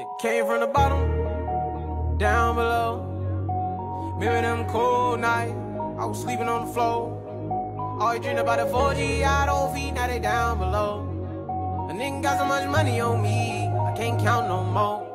Came from the bottom, down below. Remember them cold nights, I was sleeping on the floor. Always dreamed about the 4G, I don't feed, now they down below. A nigga got so much money on me, I can't count no more.